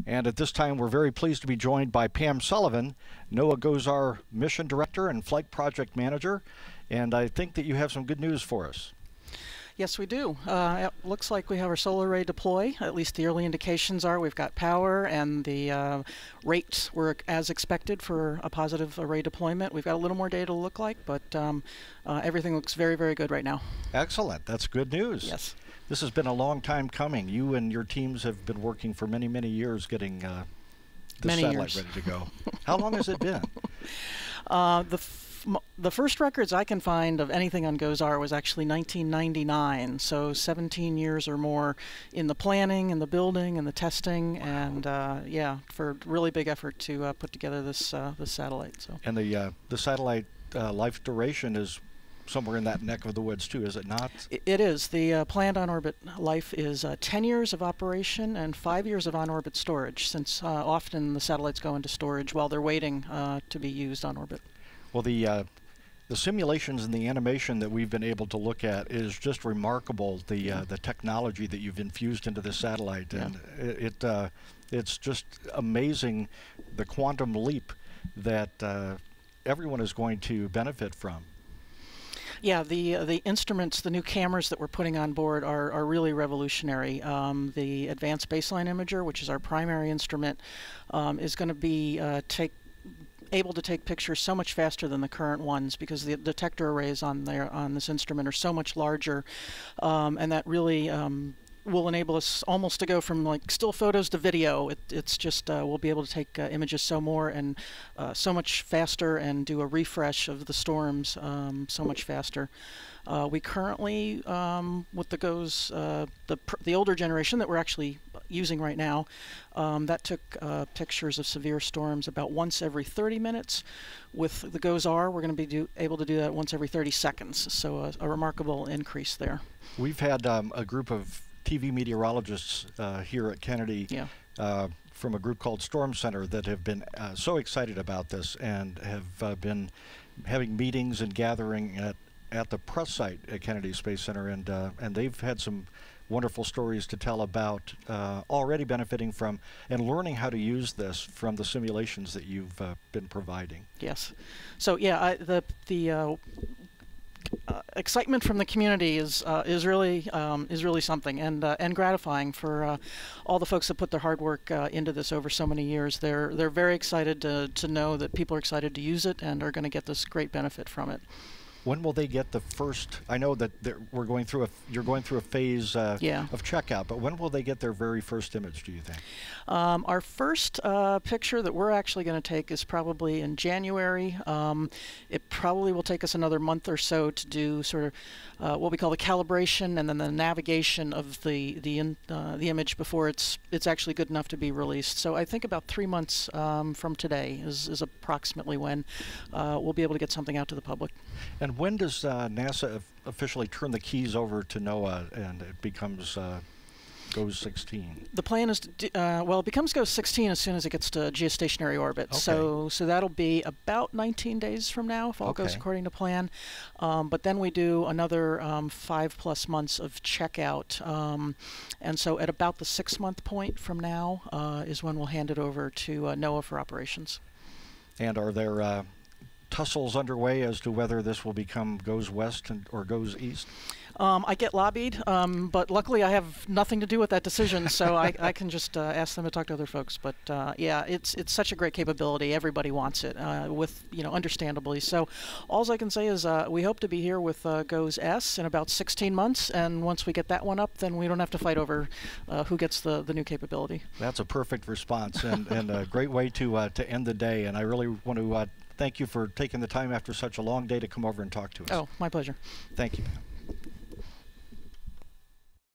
And at this time, we're very pleased to be joined by Pam Sullivan, NOAA GOES-R Mission Director and Flight Project Manager. And I think that you have some good news for us. Yes, we do. It looks like we have our solar array deploy. At least the early indications are we've got power, and the rates were as expected for a positive array deployment. We've got a little more data to look like, but everything looks very, very good right now. Excellent. That's good news. Yes. This has been a long time coming. You and your teams have been working for many, many years getting the satellite ready to go. How long has it been? The first records I can find of anything on GOES-R was actually 1999, so 17 years or more in the planning and the building and the testing. Wow. And yeah, for really big effort to put together this this satellite. So. And the satellite life duration is somewhere in that neck of the woods too, is it not? It is. The planned on-orbit life is 10 years of operation and 5 years of on-orbit storage, since often the satellites go into storage while they're waiting to be used on orbit. Well, the simulations and the animation that we've been able to look at is just remarkable. The technology that you've infused into the satellite, yeah. And it's just amazing, the quantum leap that everyone is going to benefit from. Yeah, the instruments, the new cameras that we're putting on board are really revolutionary. The Advanced Baseline Imager, which is our primary instrument, is going to be able to take pictures so much faster than the current ones, because the detector arrays on this instrument are so much larger, and that really will enable us almost to go from like still photos to video. It's just we'll be able to take images so much faster, and do a refresh of the storms so much faster. We currently, with the GOES, the older generation that we're actually using right now, that took pictures of severe storms about once every 30 minutes. With the GOES-R, we're going to be able to do that once every 30 seconds, so a remarkable increase there. We've had a group of TV meteorologists here at Kennedy, yeah. From a group called Storm Center, that have been so excited about this, and have been having meetings and gathering at the press site at Kennedy Space Center, and they've had some wonderful stories to tell about already benefiting from and learning how to use this from the simulations that you've been providing. Yes. So yeah, the excitement from the community is really something, and gratifying for all the folks that put their hard work into this over so many years. They're very excited to know that people are excited to use it and are going to get this great benefit from it. When will they get the first? I know that you're going through a phase yeah. of checkout, but when will they get their very first image, do you think? Our first picture that we're actually going to take is probably in January. It probably will take us another month or so to do sort of what we call the calibration, and then the navigation of the image before it's actually good enough to be released. So I think about 3 months from today is approximately when we'll be able to get something out to the public. And when does NASA officially turn the keys over to NOAA and it becomes GOES-16? The plan is to well, it becomes GOES-16 as soon as it gets to geostationary orbit. Okay. So that'll be about 19 days from now, if all okay. goes according to plan. But then we do another 5+ months of checkout, and so at about the 6-month point from now is when we'll hand it over to NOAA for operations. And are there tussles underway as to whether this will become GOES West or GOES East? I get lobbied, but luckily I have nothing to do with that decision, so I can just ask them to talk to other folks. But yeah, it's such a great capability. Everybody wants it, with understandably. So all I can say is we hope to be here with GOES-S in about 16 months, and once we get that one up, then we don't have to fight over who gets the new capability. That's a perfect response, and a great way to end the day. And I really want to thank you for taking the time after such a long day to come over and talk to us. Oh, my pleasure. Thank you.